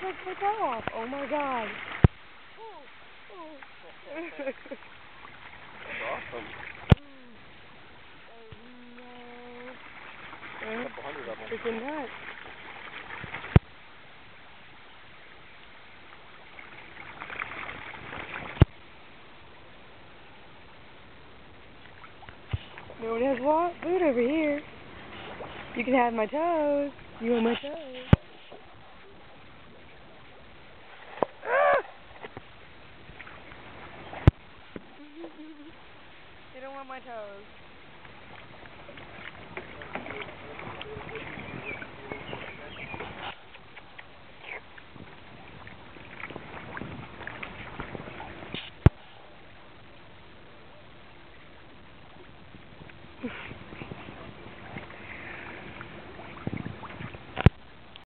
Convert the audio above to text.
took my toe off. Oh my god. That's awesome. No. A couple hundred of them. Freaking nuts. No one has what? Food over here. You can have my toes. You want my toes?